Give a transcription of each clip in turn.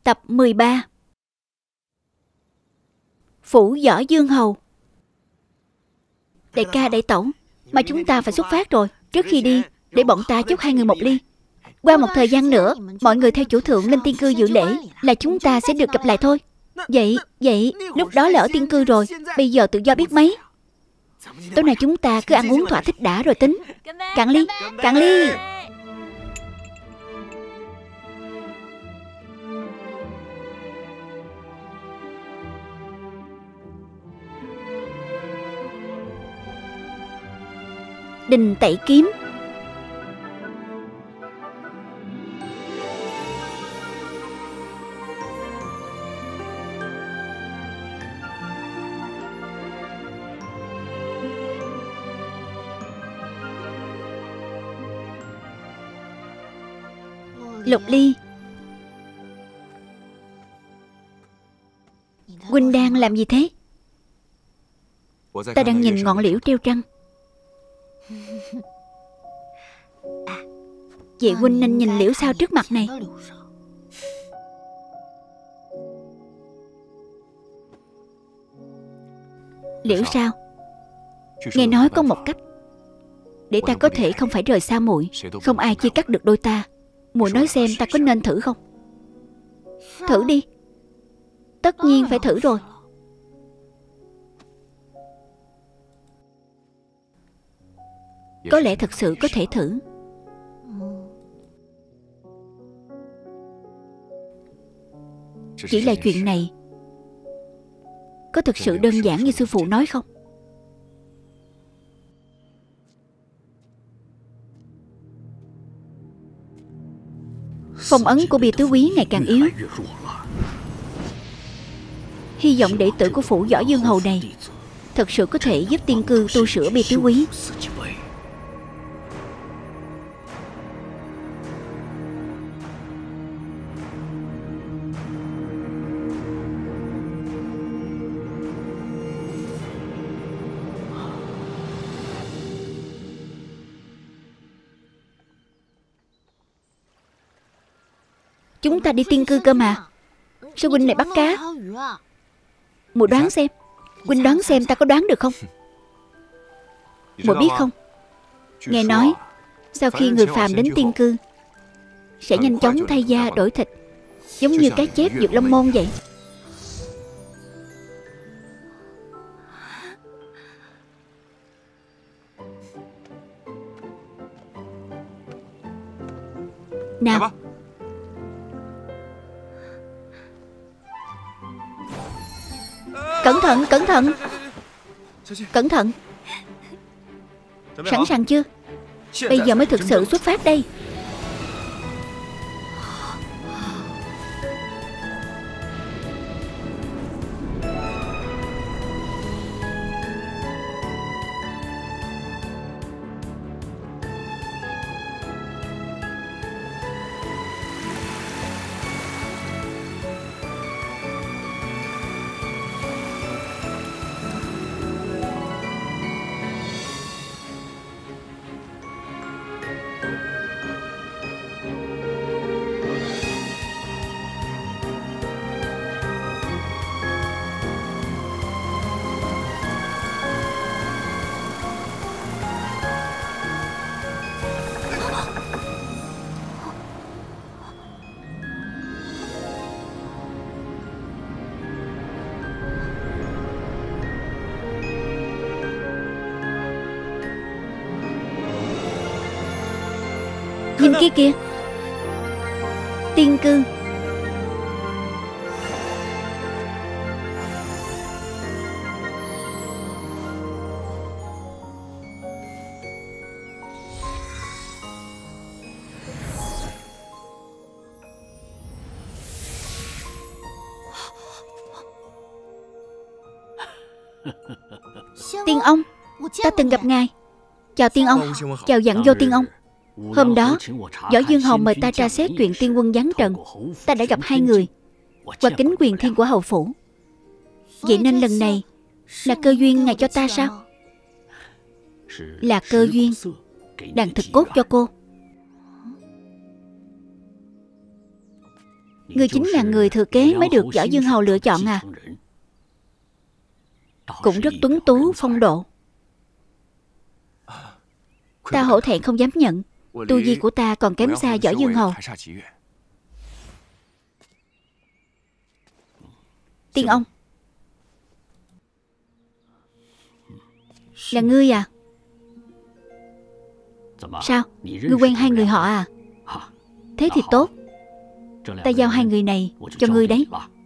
Tập 13. Phủ Võ Dương Hầu. Đại ca, đại tẩu, mà chúng ta phải xuất phát rồi. Trước khi đi, để bọn ta chúc hai người một ly. Qua một thời gian nữa, mọi người theo chủ thượng lên tiên cư dự lễ, là chúng ta sẽ được gặp lại thôi. Vậy, lúc đó là ở tiên cư rồi, bây giờ tự do biết mấy. Tối nay chúng ta cứ ăn uống thỏa thích đã rồi tính. Cạn ly, cạn ly. Đình tẩy kiếm. Lục Ly, huynh đang làm gì thế? Ta đang nhìn ngọn liễu treo trăng. Vậy huynh nên nhìn liễu sao trước mặt này. Liễu sao? Nghe nói có một cách để ta có thể không phải rời xa muội, không ai chia cắt được đôi ta. Muội nói xem ta có nên thử không? Thử đi. Tất nhiên phải thử rồi. Có lẽ thật sự có thể thử. Chỉ là chuyện này có thực sự đơn giản như sư phụ nói không? Phong ấn của Bia Tứ Quý ngày càng yếu. Hy vọng đệ tử của phủ Võ Dương Hầu này thật sự có thể giúp tiên cư tu sửa Bia Tứ Quý. Chúng ta đi tiên cư cơ mà. Sao huynh lại bắt cá? Muội đoán xem. Huynh đoán xem ta có đoán được không? Muội biết không, nghe nói sau khi người phàm đến tiên cư sẽ nhanh chóng thay da đổi thịt, giống như cái chép vượt Long Môn vậy. Nào, cẩn thận, cẩn thận. Cẩn thận. Sẵn sàng chưa? Bây giờ mới thực sự xuất phát đây. Nhìn kia kìa, tiên cư. Tiên ông, ta từng gặp ngài. Chào tiên ông. Chào dặn vô tiên ông. Hôm đó, Võ Dương Hầu mời ta tra xét chuyện tiên quân giáng trần. Ta đã gặp hai người, qua kính quyền thiên của hầu phủ. Vậy nên lần này là cơ duyên ngài cho ta sao? Là cơ duyên đàn thực cốt cho cô. Ngươi chính là người thừa kế mới được Võ Dương Hầu lựa chọn à? Cũng rất tuấn tú phong độ. Ta hổ thẹn không dám nhận. Tu vi của ta còn kém xa Võ Dương Hầu. Tiên ông, là ngươi à? Sao? Ngươi quen hai người họ à? Thế thì tốt. Ta giao hai người này cho ngươi đấy.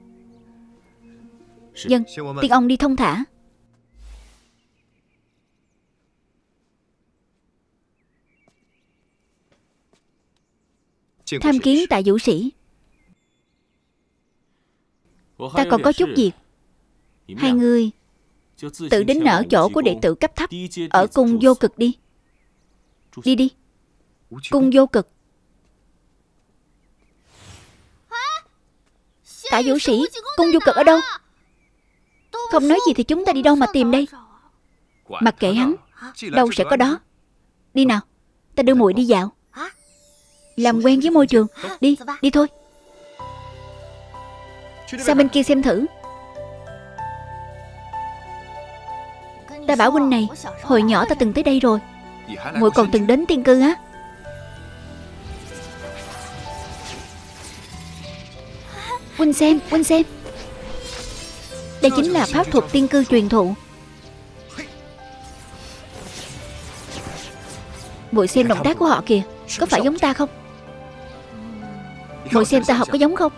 Vâng, tiên ông đi thông thả. Tham kiến tại vũ sĩ. Ta còn có chút việc. Hai người tự đến ở chỗ của đệ tử cấp thấp ở cung Vô Cực đi. Đi đi. Cung Vô Cực. Tại vũ sĩ, cung Vô Cực ở đâu? Không nói gì thì chúng ta đi đâu mà tìm đây? Mặc kệ hắn, đâu sẽ có đó. Đi nào, ta đưa muội đi dạo, làm quen với môi trường. Đi, đi thôi. Sang bên kia xem thử. Ta bảo huynh này, hồi nhỏ ta từng tới đây rồi. Muội còn từng đến Tiên Cư á? Huynh xem, huynh xem. Đây chính là pháp thuật tiên cư truyền thụ. Muội xem động tác của họ kìa, có phải giống ta không? Muội xem ta học có giống không?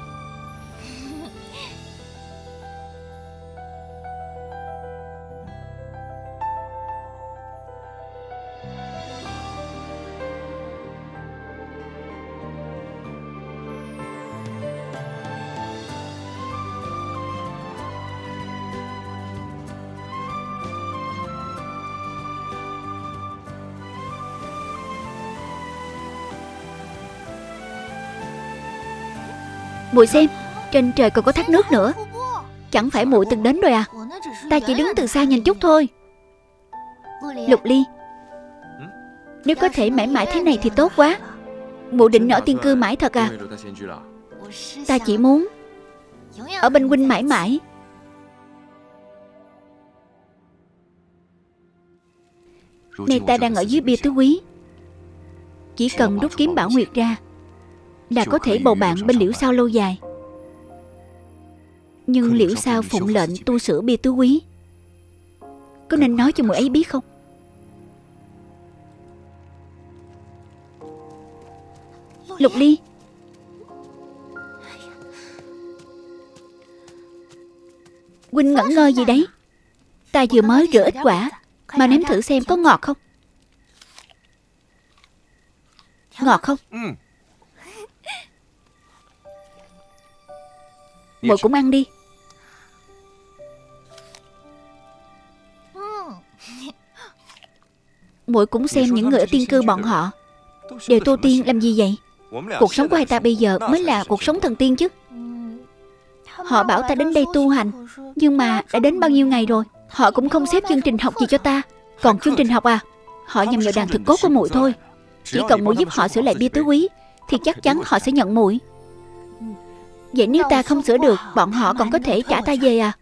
Muội xem, trên trời còn có thác nước nữa. Chẳng phải muội từng đến rồi à? Ta chỉ đứng từ xa nhìn chút thôi. Lục Ly, nếu có thể mãi mãi thế này thì tốt quá. Muội định ở Tiên Cư mãi thật à? Ta chỉ muốn ở bên huynh mãi mãi. Nay ta đang ở dưới bia tứ quý. Chỉ cần rút kiếm Bảo Nguyệt ra là có thể bầu bạn bên Liễu Sao lâu dài. Nhưng Liễu Sao phụng lệnh tu sửa bia tứ quý, có nên nói cho muội ấy biết không? Lục Ly, huynh ngẩn ngơ gì đấy? Ta vừa mới rửa ít quả, mà nếm thử xem có ngọt không? Ngọt không? Muội cũng ăn đi. Muội cũng xem những người ở tiên cư bọn họ đều tu tiên làm gì vậy? Cuộc sống của hai ta bây giờ mới là cuộc sống thần tiên chứ. Họ bảo ta đến đây tu hành, nhưng mà đã đến bao nhiêu ngày rồi, họ cũng không xếp chương trình học gì cho ta. Còn chương trình học à? Họ nhằm vào đàn thực cốt của muội thôi. Chỉ cần muội giúp họ sửa lại bia tứ quý thì chắc chắn họ sẽ nhận muội. Vậy nếu ta không sửa được, bọn họ còn có thể trả ta về à?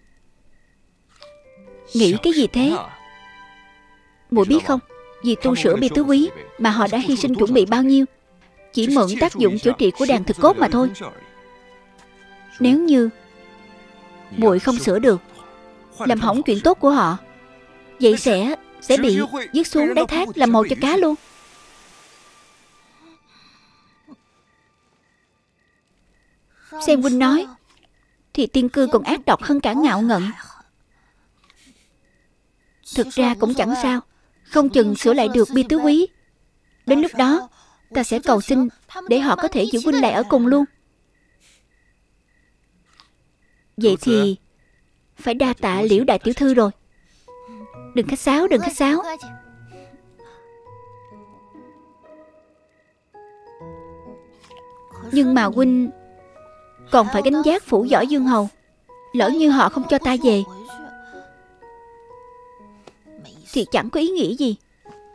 Nghĩ cái gì thế? Muội biết không, vì tu sửa bia tứ quý mà họ đã hy sinh chuẩn bị bao nhiêu. Chỉ mượn tác dụng chữa trị của đàn thực cốt mà thôi. Nếu như muội không sửa được, làm hỏng chuyện tốt của họ, vậy sẽ bị vứt xuống đáy thác làm mồi cho cá luôn. Xem huynh nói thì tiên cư còn ác độc hơn cả Ngạo Ngận. Thực ra cũng chẳng sao, không chừng sửa lại được bia tứ quý. Đến lúc đó ta sẽ cầu xin để họ có thể giữ huynh lại ở cùng luôn. Vậy thì phải đa tạ Liễu đại tiểu thư rồi. Đừng khách sáo, đừng khách sáo. Nhưng mà huynh còn phải gánh vác phủ Võ Dương Hầu. Lỡ như họ không cho ta về thì chẳng có ý nghĩa gì.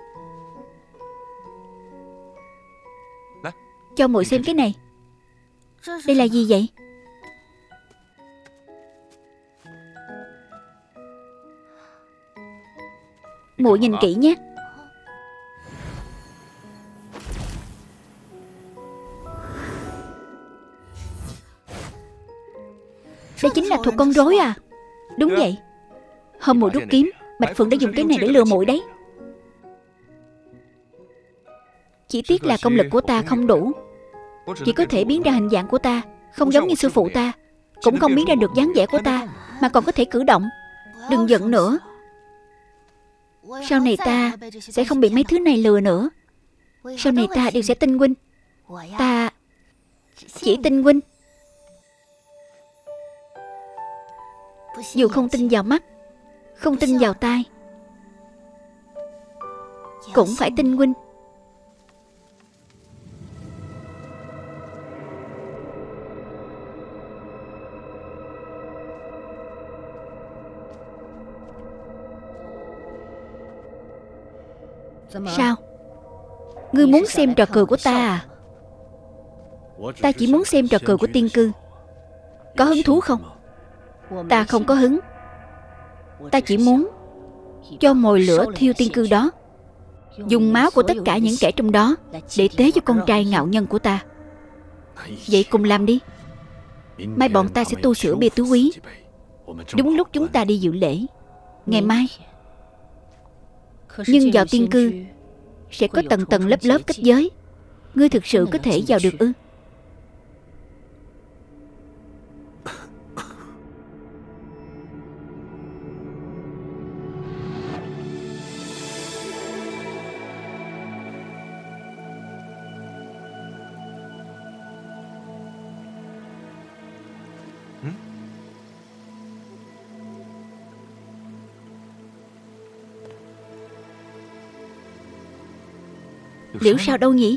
Cho muội xem cái này. Đây là gì vậy? Muội nhìn kỹ nhé. Đây chính là thuật con rối à? Đúng vậy. Hôm muội rút kiếm, Bạch Phượng đã dùng cái này để lừa muội đấy. Chỉ tiếc là công lực của ta không đủ, chỉ có thể biến ra hình dạng của ta, không giống như sư phụ ta, cũng không biến ra được dáng vẻ của ta, mà còn có thể cử động. Đừng giận nữa. Sau này ta sẽ không bị mấy thứ này lừa nữa. Sau này ta đều sẽ tin huynh. Ta chỉ tin huynh. Dù không tin vào mắt, không tin vào tai, cũng phải tin huynh. Sao? Ngươi muốn xem trò cười của ta à? Ta chỉ muốn xem trò cười của tiên cư. Có hứng thú không? Ta không có hứng. Ta chỉ muốn cho mồi lửa thiêu tiên cư đó, dùng máu của tất cả những kẻ trong đó để tế cho con trai ngạo nhân của ta. Vậy cùng làm đi. Mai bọn ta sẽ tu sửa bia tứ quý, đúng lúc chúng ta đi dự lễ. Ngày mai. Nhưng vào tiên cư sẽ có tầng tầng lớp lớp kết giới. Ngươi thực sự có thể vào được ư? Liễu sao đâu nhỉ?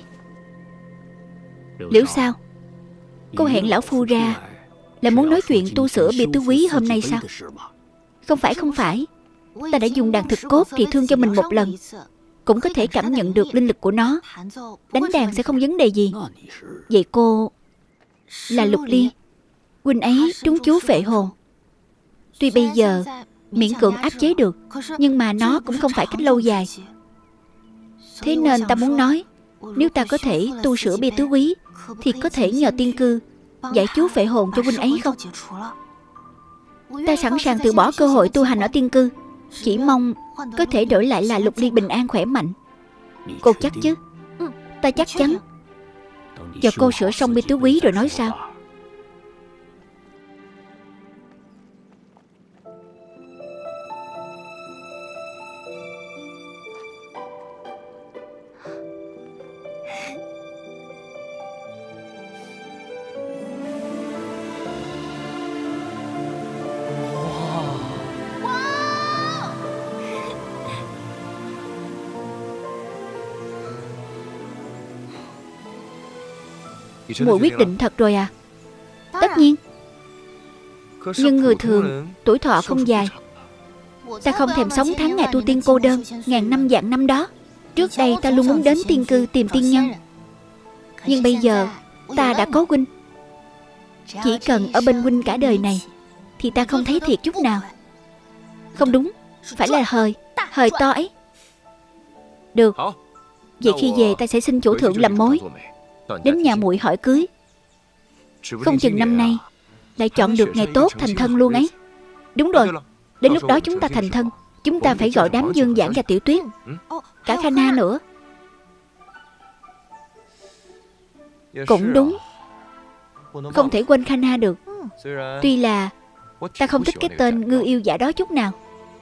Liễu sao? Cô hẹn lão phu ra là muốn nói chuyện tu sửa bia tứ quý hôm nay sao? Không phải, không phải. Ta đã dùng đàn thực cốt trị thương cho mình một lần, cũng có thể cảm nhận được linh lực của nó. Đánh đàn sẽ không vấn đề gì. Vậy cô là Lục Ly. Huynh ấy trúng chú phệ hồn. Tuy bây giờ miễn cưỡng áp chế được, nhưng mà nó cũng không phải cách lâu dài. Thế nên ta muốn nói, nếu ta có thể tu sửa bia tứ quý, thì có thể nhờ tiên cư giải chú phệ hồn cho huynh ấy không? Ta sẵn sàng từ bỏ cơ hội tu hành ở tiên cư, chỉ mong có thể đổi lại là Lục Ly bình an khỏe mạnh. Cô chắc chứ? Ta chắc chắn. Chờ cô sửa xong bia tứ quý rồi nói sao? Muội quyết định thật rồi à? Tất nhiên. Nhưng người thường tuổi thọ không dài. Ta không thèm sống tháng ngày tu tiên cô đơn ngàn năm vạn năm đó. Trước đây ta luôn muốn đến tiên cư tìm tiên nhân, nhưng bây giờ ta đã có huynh. Chỉ cần ở bên huynh cả đời này thì ta không thấy thiệt chút nào. Không đúng, phải là hời to ấy. Được. Vậy khi về ta sẽ xin chủ thượng làm mối, đến nhà muội hỏi cưới. Không chừng năm nay lại chọn được ngày tốt thành thân luôn ấy. Đúng rồi, đến lúc đó chúng ta thành thân, chúng ta phải gọi đám Dương Giảng và Tiểu Tuyết, cả Khana nữa. Cũng đúng, không thể quên Khana được. Tuy là ta không thích cái tên ngư yêu giả đó chút nào.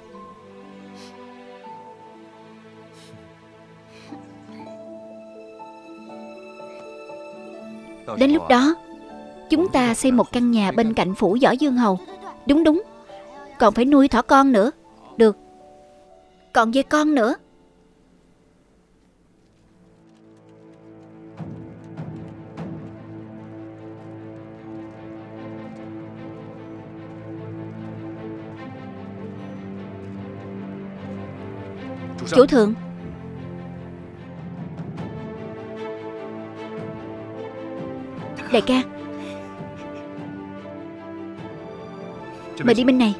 Đến lúc đó chúng ta xây một căn nhà bên cạnh phủ Võ Dương Hầu. Đúng đúng, còn phải nuôi thỏ con nữa. Được, còn dê con nữa. Chủ thượng, đại ca, Mời đi bên này.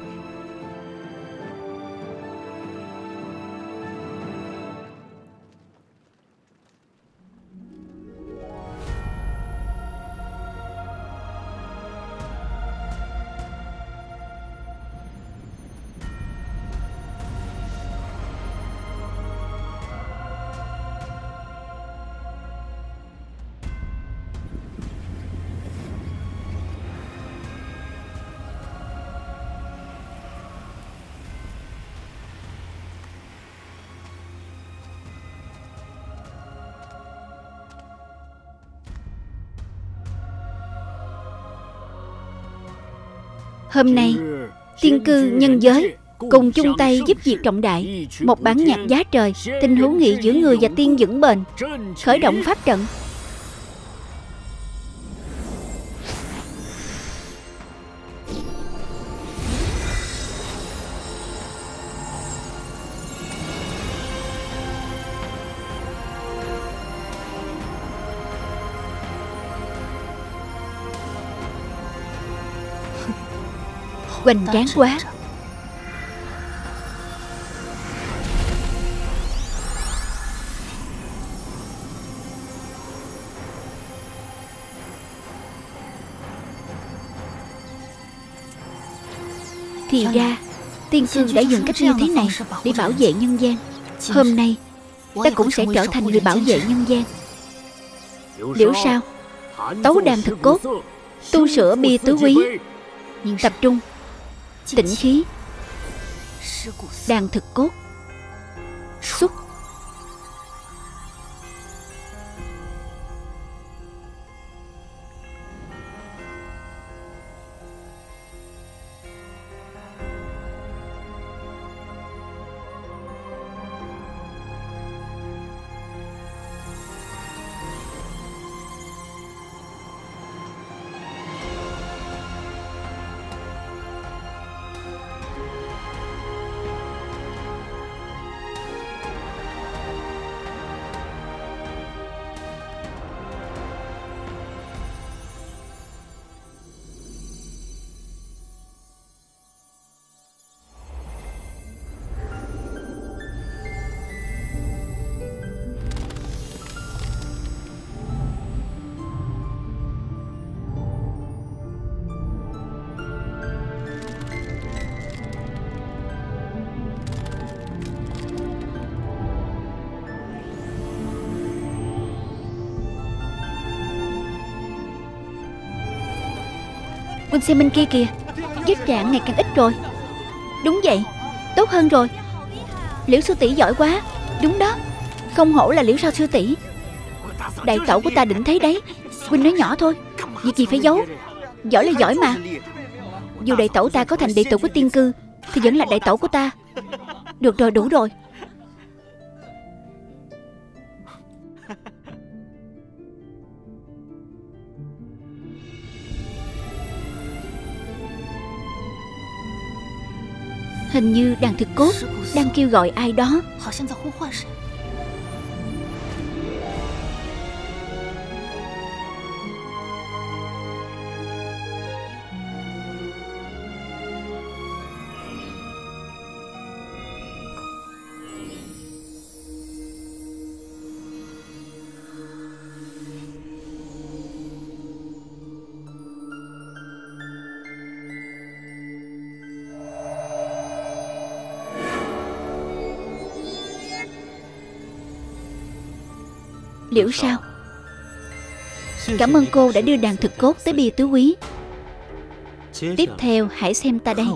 Hôm nay tiên cư nhân giới cùng chung tay giúp việc trọng đại, một bản nhạc giá trời, tình hữu nghị giữa người và tiên vững bền, khởi động pháp trận. Hoành tráng quá. Thì ra tiên cư đã dùng cách như thế này để bảo vệ nhân gian. Hôm nay ta cũng sẽ trở thành người bảo vệ nhân gian. Liễu Sao, tấu đàn thực cốt, tu sửa bia tứ quý, tập trung tĩnh khí, đàn thực cốt xuất. Huynh xem bên kia kìa, vết rạn ngày càng ít rồi. Đúng vậy, tốt hơn rồi. Liễu sư tỷ giỏi quá. Đúng đó, không hổ là Liễu Sao sư tỷ. Đại tẩu của ta định thấy đấy. Huynh nói nhỏ thôi, việc gì phải giấu. Giỏi là giỏi mà. Dù đại tẩu ta có thành đệ tử của tiên cư thì vẫn là đại tẩu của ta. Được rồi, đủ rồi. Hình như đàn thực cốt đang kêu gọi ai đó. Liễu Sao, cảm ơn cô đã đưa đàn thực cốt tới bia tứ quý. Tiếp theo hãy xem ta đây.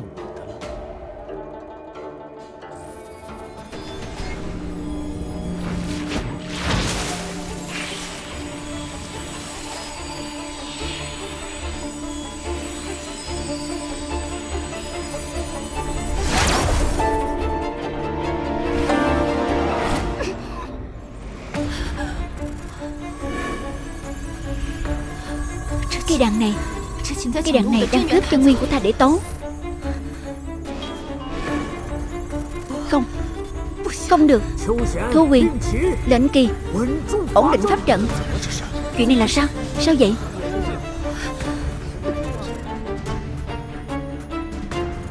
Cái đàn này đang cướp chân nguyên của ta để tấu. Không được. Thu Huyền, Lệnh Kỳ, ổn định pháp trận. Chuyện này là sao? Sao vậy?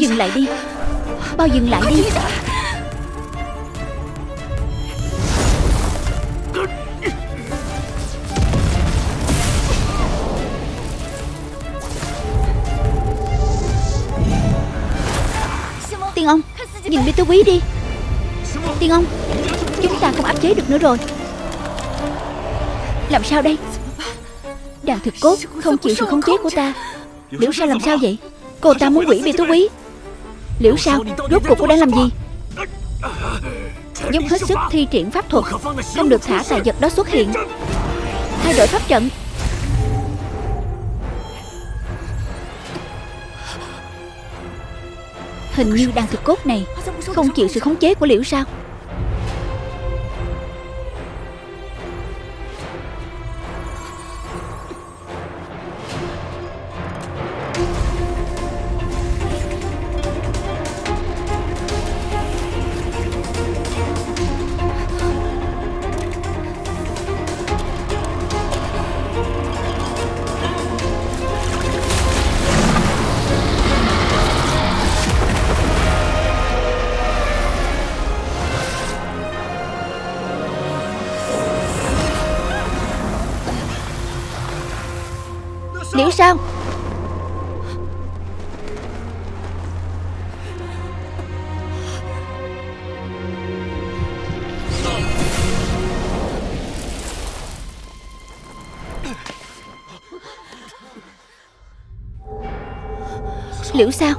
dừng lại đi. Mau dừng lại đi. Tiên ông, nhìn Bi Tú Quý đi. Tiên ông, chúng ta không áp chế được nữa rồi. Làm sao đây? Đàn thực cốt không chịu sự khống chế của ta. Liễu Sao làm sao vậy? Cô ta muốn hủy Bi Tú Quý. Liễu Sao, rốt cuộc cô đang làm gì? Dốc hết sức thi triển pháp thuật, không được thả tà vật đó xuất hiện. Thay đổi pháp trận. Hình như đàn thực cốt này không chịu sự khống chế của Liễu Sao. Liễu Sao, Liễu Sao.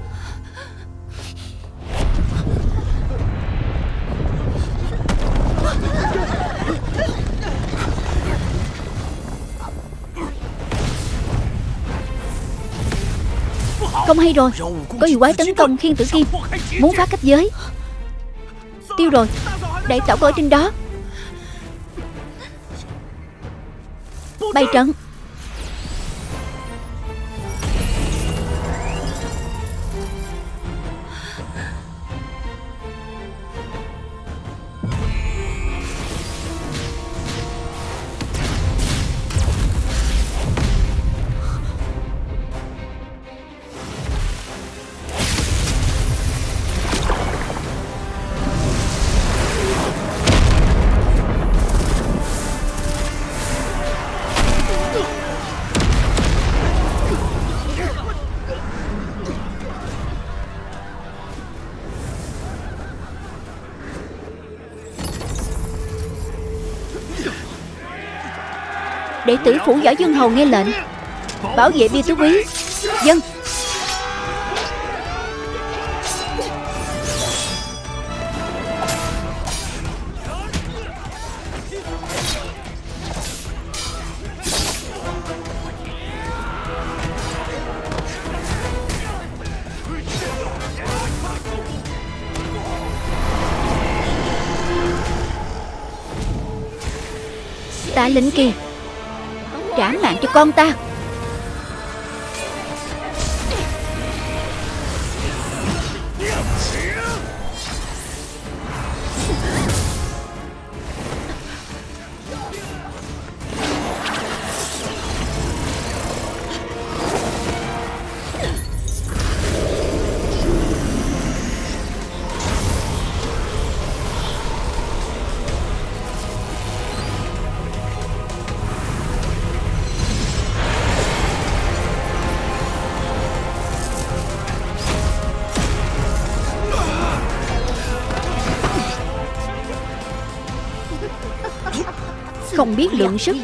Không hay rồi, có yêu quái tấn công Khiên Tử Kim, muốn phá cách giới. Tiêu rồi, đại tẩu ở trên đó. Bày trận. Đệ tử phủ Võ Dương Hầu nghe lệnh, bảo vệ Bi Tú Quý. Dân. Tạ Lĩnh Kỳ, trả mạng cho con ta. Không biết lượng sức,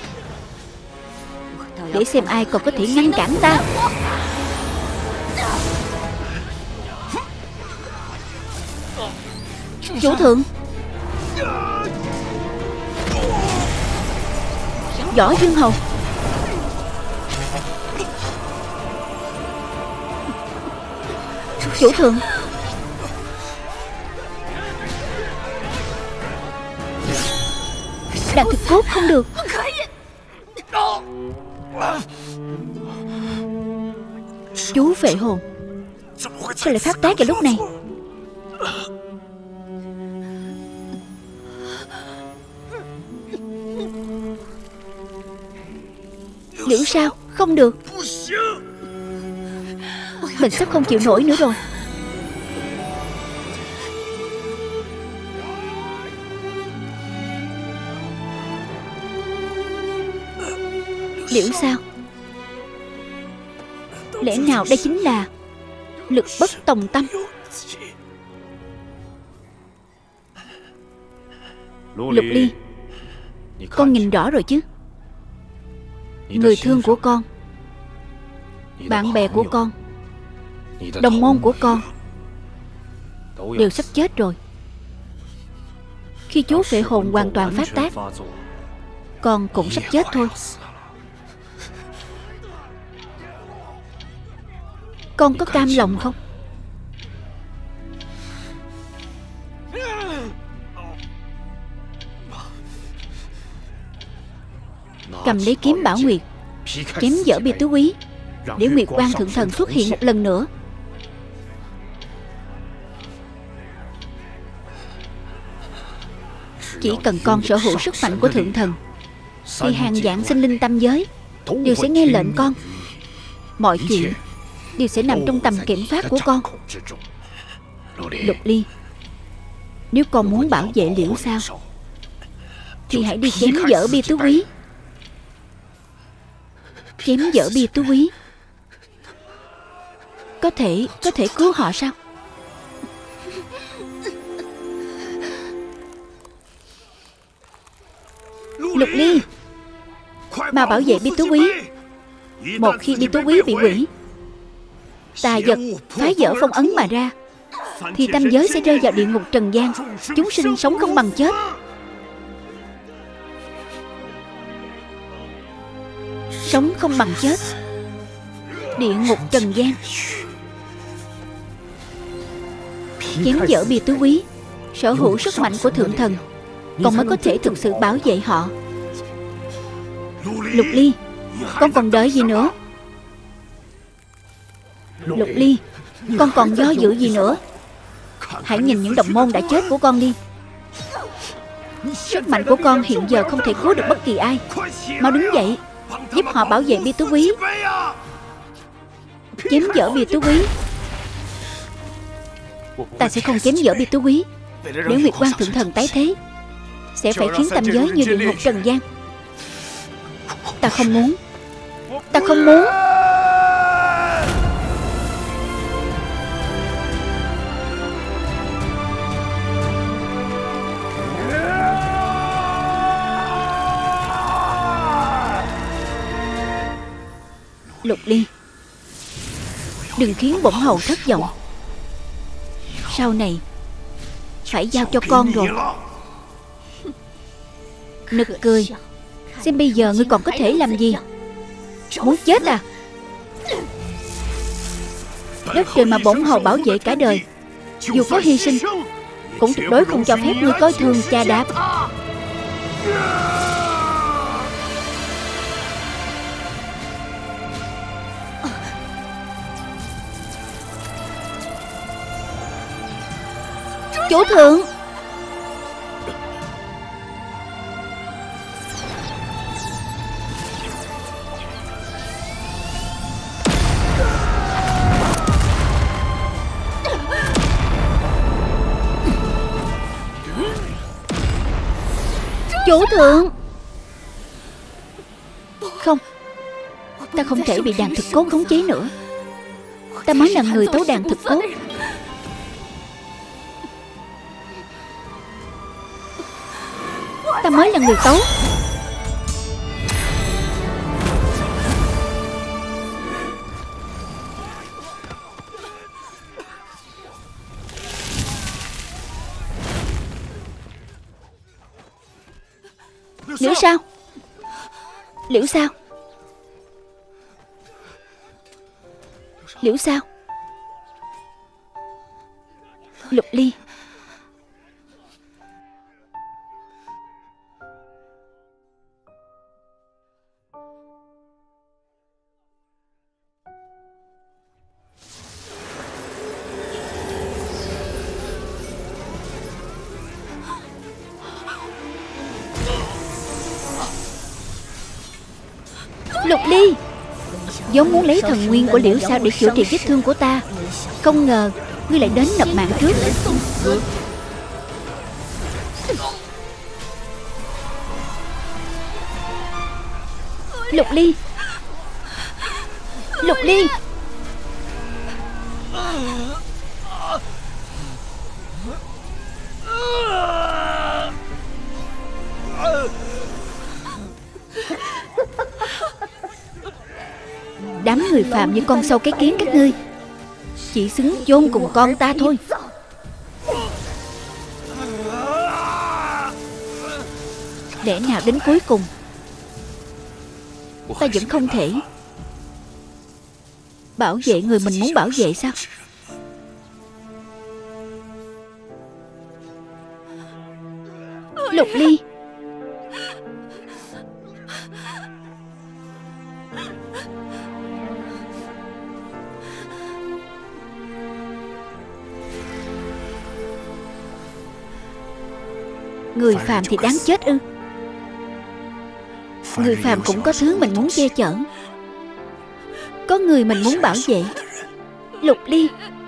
để xem ai còn có thể ngăn cản ta. Chủ thượng. Võ Dương Hầu. Chủ thượng. Đàn thực cốt không được. Chú phệ hồn, sao lại phát tác vào lúc này? Liễu Sao, không được. Mình sắp không chịu nổi nữa rồi. Liễu sao? Lẽ nào đây chính là lực bất tòng tâm? Lục Ly, con nhìn rõ rồi chứ? Người thương của con, bạn bè của con, đồng môn của con đều sắp chết rồi. Khi chú phệ hồn hoàn toàn phát tác, con cũng sắp chết thôi. Con có cam lòng không? Cầm lấy kiếm Bảo Nguyệt, chém dở Bi Tứ Quý, để Nguyệt Quang Thượng Thần xuất hiện một lần nữa. Chỉ cần con sở hữu sức mạnh của Thượng Thần, thì hàng vạn sinh linh tam giới đều sẽ nghe lệnh con. Mọi chuyện đều sẽ nằm trong tầm kiểm soát của con. Lục Ly, nếu con muốn bảo vệ Liễu sao, thì hãy đi chém dở Bi Tứ Quý. Chém dở Bi Tứ Quý có thể cứu họ sao? Lục Ly, mà bảo vệ Bi Tứ Quý. Một khi Bi Tứ Quý bị hủy, tà vật phá vỡ phong ấn mà ra, thì tam giới sẽ rơi vào địa ngục trần gian, chúng sinh sống không bằng chết. Sống không bằng chết, địa ngục trần gian. Chém dở Bi Tứ Quý, sở hữu sức mạnh của Thượng Thần, con mới có thể thực sự bảo vệ họ. Lục Ly, con còn đợi gì nữa? Lục Ly, con còn do dự gì nữa? Hãy nhìn những đồng môn đã chết của con đi. Sức mạnh của con hiện giờ không thể cứu được bất kỳ ai. Mau đứng dậy, giúp họ bảo vệ Bi Tứ Quý. Chém dở Bi Tứ Quý. Ta sẽ không chém dở Bi Tứ Quý, để Nguyệt Quang Thượng Thần tái thế, sẽ phải khiến tam giới như địa ngục trần gian. Ta không muốn. Ta không muốn. Lục Ly, đừng khiến bổn hầu thất vọng. Sau này phải giao cho con rồi. Nực cười. Xem bây giờ ngươi còn có thể làm gì? Muốn chết à? Đất trời mà bổn hầu bảo vệ cả đời, dù có hy sinh, cũng tuyệt đối không cho phép ngươi coi thường cha đạp. Chủ thượng! Chủ thượng! Không, ta không thể bị đàn thực cốt khống chế nữa. Ta mới là người tấu đàn thực cốt. Ta mới là người tấu. Liễu sao? Liễu sao? Liễu sao? Lục Ly. Lục Ly, vốn muốn lấy thần nguyên của Liễu sao để chữa trị vết thương của ta, không ngờ ngươi lại đến nộp mạng trước. Lục Ly. Lục Ly. Đám người phàm như con sâu cái kiến các ngươi, chỉ xứng chôn cùng con ta thôi. Lẽ nào đến cuối cùng ta vẫn không thể bảo vệ người mình muốn bảo vệ sao? Lục Ly. Người phàm thì đáng chết ư? Người phàm cũng có thứ mình muốn che chở, có người mình muốn bảo vệ. Lục Ly.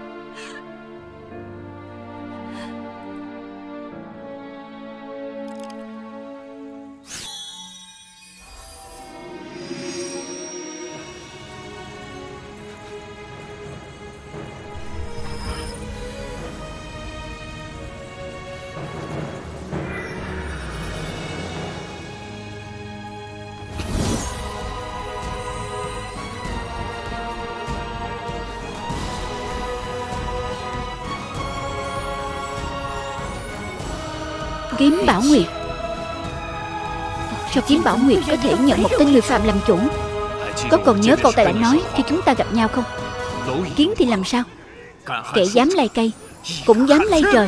Kiếm Bảo Nguyệt. Sao Kiếm Bảo Nguyệt có thể nhận một tên người phàm làm chủ? Có còn nhớ cậu ta đã nói khi chúng ta gặp nhau không? Kiến thì làm sao? Kẻ dám lay cây cũng dám lay trời.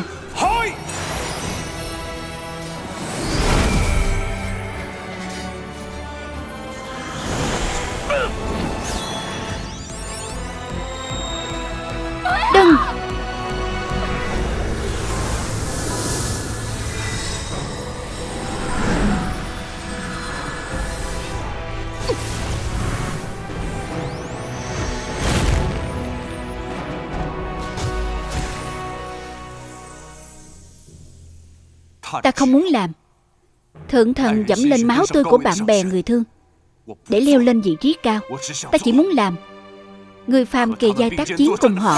Đừng! Ta không muốn làm. Thượng thần dẫm lên máu tươi của bạn bè người thương để leo lên vị trí cao. Ta chỉ muốn làm người phàm kề vai tác chiến cùng họ.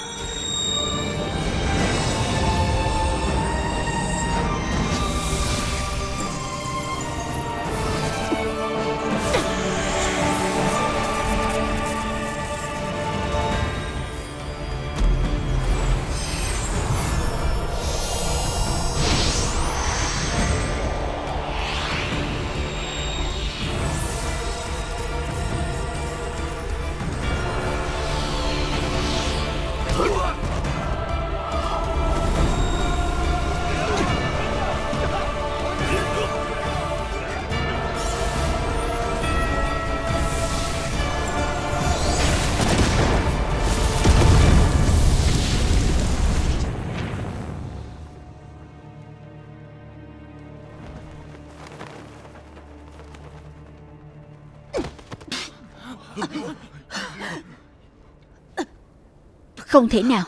Không thể nào.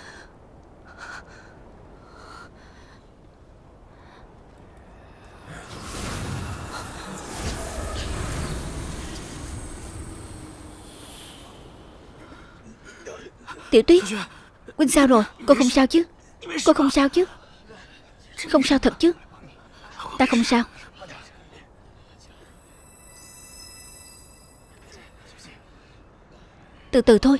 Tiểu Tuyết, Huynh sao rồi? Cô không sao chứ? Cô không sao chứ? Không sao thật chứ? Ta không sao. Từ từ thôi.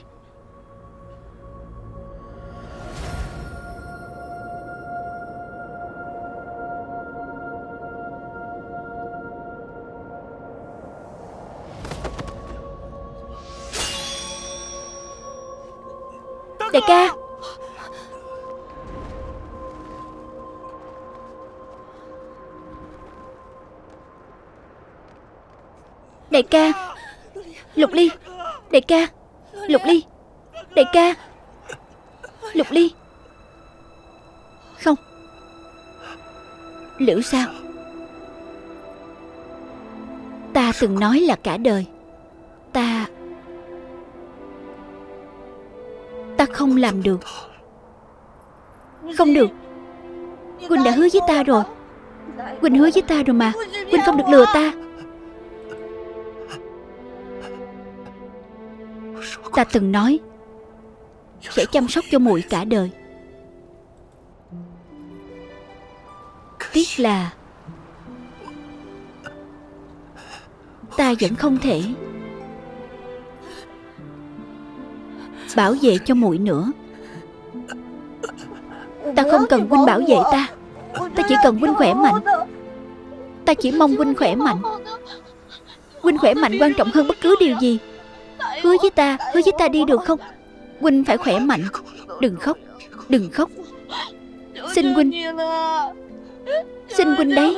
Đại ca. Đại ca. Lục Ly. Đại ca. Lục Ly. Đại ca. Lục Ly. Không. Lữ sao? Ta từng nói là cả đời. Ta không làm được. Không được. Huynh đã hứa với ta rồi. Huynh hứa với ta rồi mà. Huynh không được lừa ta. Ta từng nói sẽ chăm sóc cho muội cả đời. Tiếc là ta vẫn không thể bảo vệ cho muội nữa. Ta không cần huynh bảo vệ ta. Ta chỉ cần huynh khỏe mạnh. Ta chỉ mong huynh khỏe mạnh. Huynh khỏe mạnh quan trọng hơn bất cứ điều gì. Hứa với ta đi được không? Huynh phải khỏe mạnh. Đừng khóc, đừng khóc. Xin huynh, xin huynh đấy.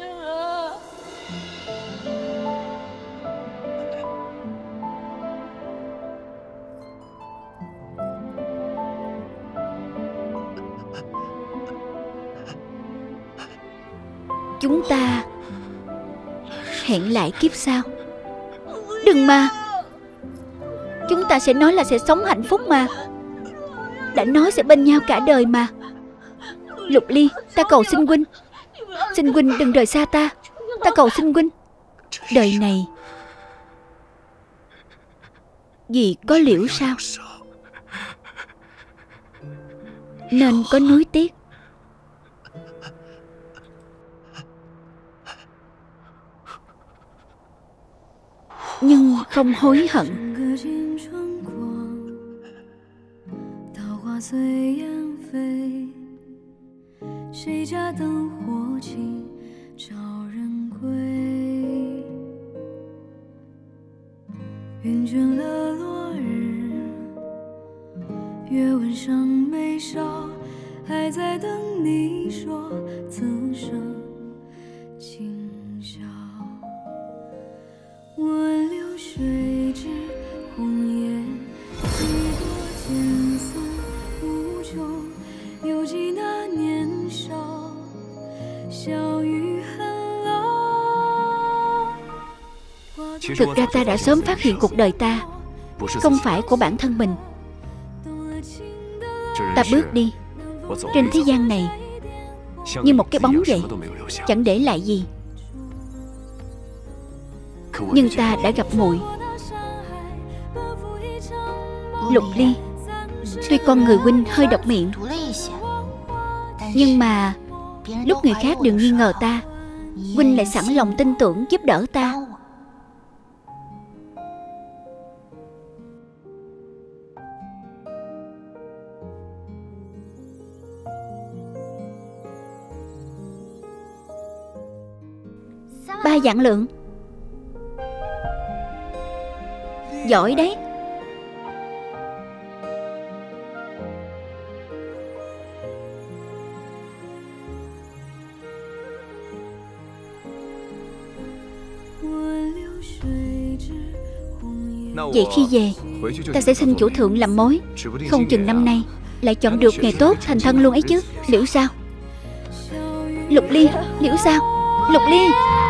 Chúng ta hẹn lại kiếp sau. Đừng mà. Chúng ta sẽ nói là sẽ sống hạnh phúc mà. Đã nói sẽ bên nhau cả đời mà. Lục Ly, ta cầu xin huynh. Xin huynh đừng rời xa ta. Ta cầu xin huynh. Đời này vì có liễu sao nên có nuối tiếc. Nhưng không hối hận. Thực ra ta đã sớm phát hiện cuộc đời ta không phải của bản thân mình. Ta bước đi trên thế gian này như một cái bóng vậy, chẳng để lại gì. Nhưng ta đã gặp muội. Lục Ly, tuy con người huynh hơi độc miệng, nhưng mà lúc người khác đều nghi ngờ ta, huynh lại sẵn lòng tin tưởng giúp đỡ ta. Ba vạn lượng. Giỏi đấy. Vậy khi về, ta sẽ xin chủ thượng làm mối. Không chừng năm nay lại chọn được ngày tốt thành thân luôn ấy chứ. Liễu sao? Lục Ly, Liễu sao? Lục Ly.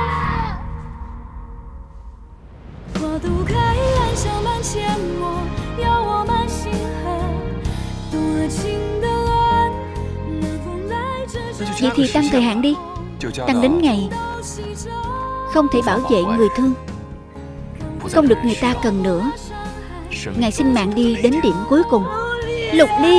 Vậy thì tăng thời hạn đi. Tăng đến ngày không thể bảo vệ người thương, không được người ta cần nữa. Ngài xin mạng đi đến điểm cuối cùng. Lục Ly.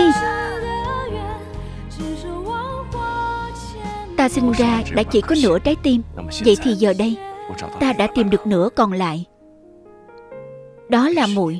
Ta sinh ra đã chỉ có nửa trái tim. Vậy thì giờ đây ta đã tìm được nửa còn lại. Đó là muội.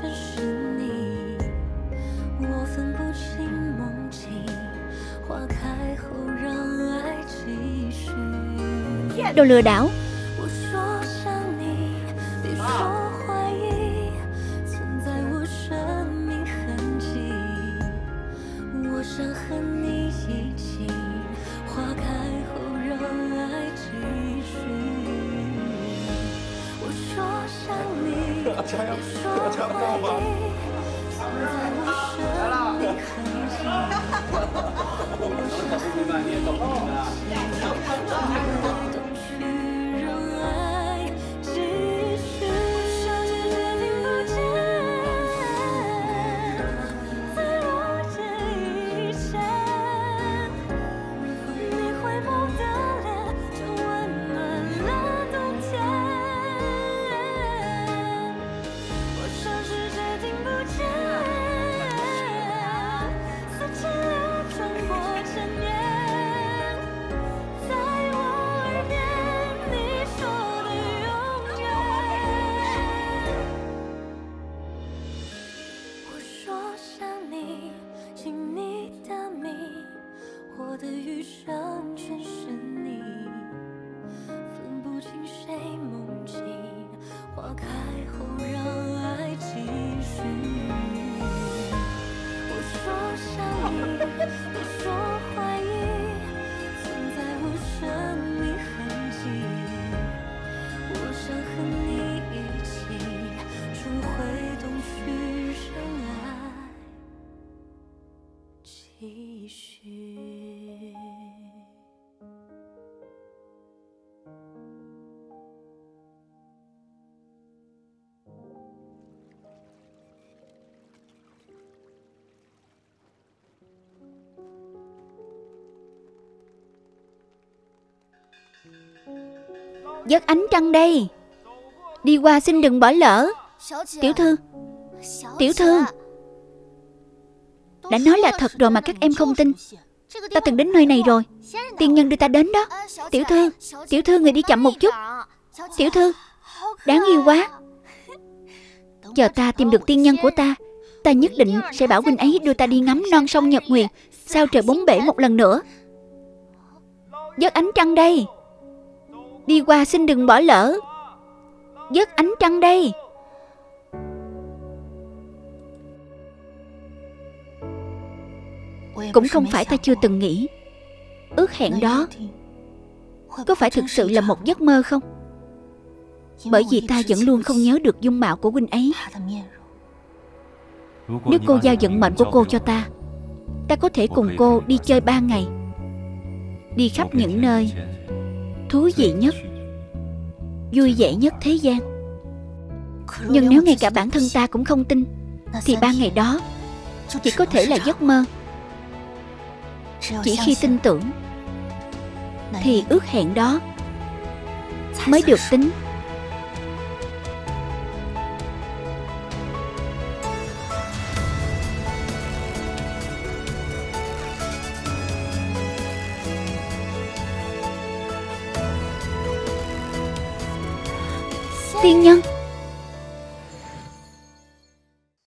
花开 đồ lừa đảo. Giấc ánh trăng đây. Đi qua xin đừng bỏ lỡ. Tiểu thư, tiểu thư. Đã nói là thật rồi mà các em không tin. Ta từng đến nơi này rồi. Tiên nhân đưa ta đến đó. Tiểu thư, tiểu thư người đi chậm một chút. Tiểu thư, đáng yêu quá. Chờ ta tìm được tiên nhân của ta, ta nhất định sẽ bảo huynh ấy đưa ta đi ngắm non sông Nhật Nguyệt, sao trời bốn bể một lần nữa. Giấc ánh trăng đây. Đi qua xin đừng bỏ lỡ. Giấc ánh trăng đây. Cũng không phải ta chưa từng nghĩ ước hẹn đó có phải thực sự là một giấc mơ không? Bởi vì ta vẫn luôn không nhớ được dung mạo của huynh ấy. Nếu cô giao vận mệnh của cô cho ta, ta có thể cùng cô đi chơi 3 ngày, đi khắp những nơi thú vị nhất, vui vẻ nhất thế gian. Nhưng nếu ngay cả bản thân ta cũng không tin, thì 3 ngày đó chỉ có thể là giấc mơ. Chỉ khi tin tưởng thì ước hẹn đó mới được tính. Tiên nhân.